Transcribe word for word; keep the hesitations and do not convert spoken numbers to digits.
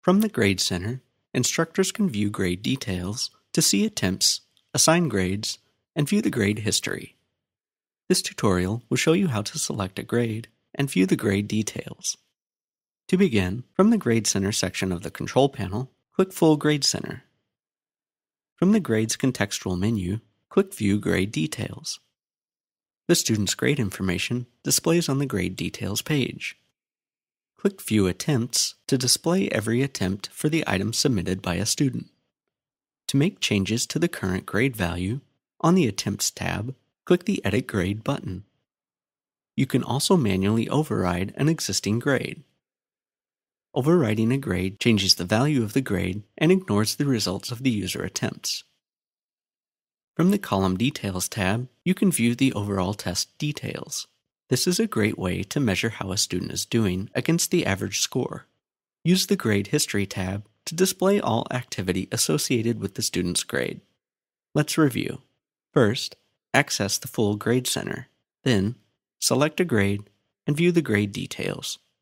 From the Grade Center, instructors can view grade details to see attempts, assign grades, and view the grade history. This tutorial will show you how to select a grade and view the grade details. To begin, from the Grade Center section of the Control Panel, click Full Grade Center. From the Grades contextual menu, click View Grade Details. The student's grade information displays on the Grade Details page. Click View Attempts to display every attempt for the item submitted by a student. To make changes to the current grade value, on the Attempts tab, click the Edit Grade button. You can also manually override an existing grade. Overriding a grade changes the value of the grade and ignores the results of the user attempts. From the Column Details tab, you can view the overall test details. This is a great way to measure how a student is doing against the average score. Use the Grade History tab to display all activity associated with the student's grade. Let's review. First, access the full Grade Center. Then, select a grade and view the grade details.